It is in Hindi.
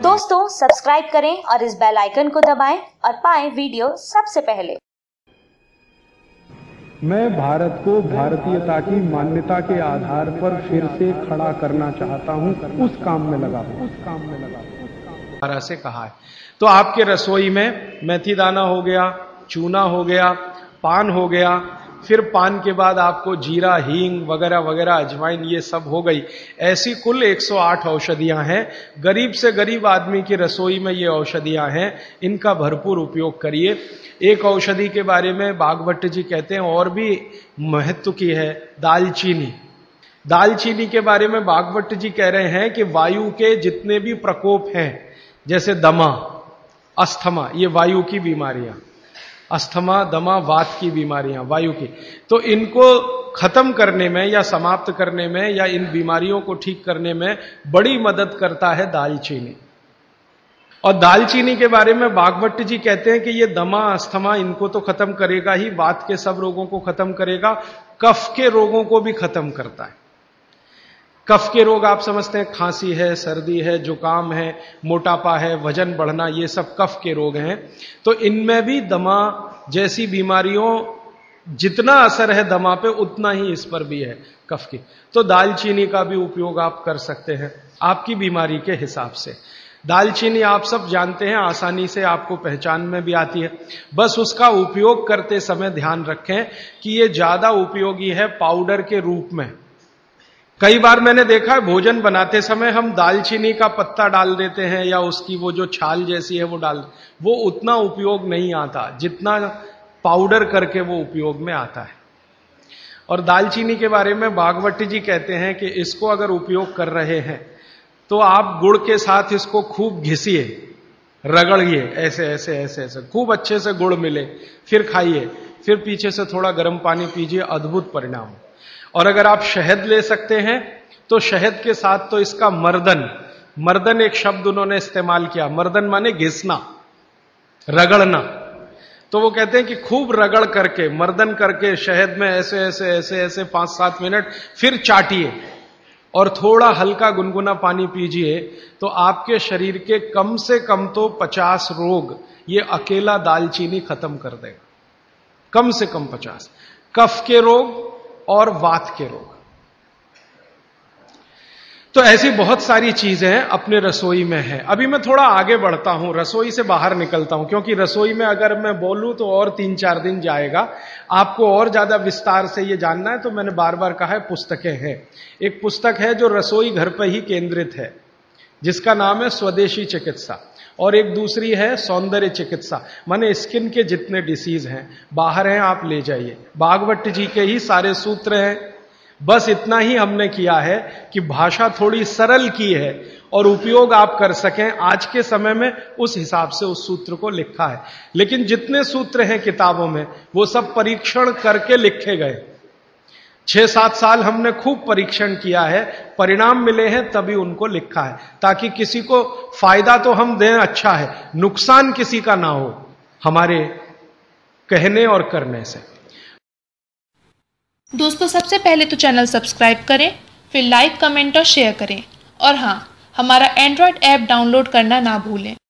दोस्तों सब्सक्राइब करें और इस बेल आइकन को दबाएं और पाएं वीडियो सबसे पहले। मैं भारत को भारतीयता की मान्यता के आधार पर फिर से खड़ा करना चाहता हूं, उस काम में लगा हूं। से कहा है तो आपके रसोई में मेथी दाना हो गया, चूना हो गया, पान हो गया, फिर पान के बाद आपको जीरा, हींग वगैरह वगैरह, अजवाइन, ये सब हो गई। ऐसी कुल 108 औषधियां हैं। गरीब से गरीब आदमी की रसोई में ये औषधियां हैं, इनका भरपूर उपयोग करिए। एक औषधि के बारे में बागभट्ट जी कहते हैं और भी महत्व की है, दालचीनी। दालचीनी के बारे में बागभट्ट जी कह रहे हैं कि वायु के जितने भी प्रकोप हैं, जैसे दमा, अस्थमा, ये वायु की बीमारियां, अस्थमा, दमा, वात की बीमारियां वायु की, तो इनको खत्म करने में या समाप्त करने में या इन बीमारियों को ठीक करने में बड़ी मदद करता है दालचीनी। और दालचीनी के बारे में बागभट्ट जी कहते हैं कि ये दमा, अस्थमा, इनको तो खत्म करेगा ही, वात के सब रोगों को खत्म करेगा, कफ के रोगों को भी खत्म करता है। कफ के रोग आप समझते हैं, खांसी है, सर्दी है, जुकाम है, मोटापा है, वजन बढ़ना, ये सब कफ के रोग हैं। तो इनमें भी दमा जैसी बीमारियों जितना असर है दमा पे, उतना ही इस पर भी है, कफ की। तो दालचीनी का भी उपयोग आप कर सकते हैं आपकी बीमारी के हिसाब से। दालचीनी आप सब जानते हैं, आसानी से आपको पहचान में भी आती है। बस उसका उपयोग करते समय ध्यान रखें कि ये ज्यादा उपयोगी है पाउडर के रूप में। कई बार मैंने देखा है भोजन बनाते समय हम दालचीनी का पत्ता डाल देते हैं या उसकी वो जो छाल जैसी है वो वो उतना उपयोग नहीं आता जितना पाउडर करके वो उपयोग में आता है। और दालचीनी के बारे में बागभट्ट जी कहते हैं कि इसको अगर उपयोग कर रहे हैं तो आप गुड़ के साथ इसको खूब घिसिए, रगड़िए, ऐसे ऐसे ऐसे ऐसे खूब अच्छे से गुड़ मिले, फिर खाइए, फिर पीछे से थोड़ा गर्म पानी पीजिए, अद्भुत परिणाम। और अगर आप शहद ले सकते हैं तो शहद के साथ तो इसका मर्दन एक शब्द उन्होंने इस्तेमाल किया, मर्दन माने घिसना, रगड़ना। तो वो कहते हैं कि खूब रगड़ करके, मर्दन करके शहद में ऐसे ऐसे ऐसे ऐसे 5-7 मिनट, फिर चाटिए और थोड़ा हल्का गुनगुना पानी पीजिए, तो आपके शरीर के कम से कम तो 50 रोग ये अकेला दालचीनी खत्म कर देगा, कम से कम 50। कफ के रोग और वात के रोग। तो ऐसी बहुत सारी चीजें अपने रसोई में हैं। अभी मैं थोड़ा आगे बढ़ता हूं, रसोई से बाहर निकलता हूं, क्योंकि रसोई में अगर मैं बोलूं तो और 3-4 दिन जाएगा। आपको और ज्यादा विस्तार से ये जानना है तो मैंने बार बार कहा है, पुस्तकें हैं। एक पुस्तक है जो रसोई घर पर ही केंद्रित है, जिसका नाम है स्वदेशी चिकित्सा, और एक दूसरी है सौंदर्य चिकित्सा, माने स्किन के जितने डिसीज हैं बाहर हैं आप ले जाइए। बागभट्ट जी के ही सारे सूत्र हैं। बस इतना ही हमने किया है कि भाषा थोड़ी सरल की है और उपयोग आप कर सकें आज के समय में, उस हिसाब से उस सूत्र को लिखा है। लेकिन जितने सूत्र हैं किताबों में वो सब परीक्षण करके लिखे गए। 6-7 साल हमने खूब परीक्षण किया है, परिणाम मिले हैं तभी उनको लिखा है, ताकि किसी को फायदा तो हम दें, अच्छा है, नुकसान किसी का ना हो हमारे कहने और करने से। दोस्तों सबसे पहले तो चैनल सब्सक्राइब करें, फिर लाइक, कमेंट और शेयर करें। और हाँ, हमारा एंड्रॉयड ऐप डाउनलोड करना ना भूलें।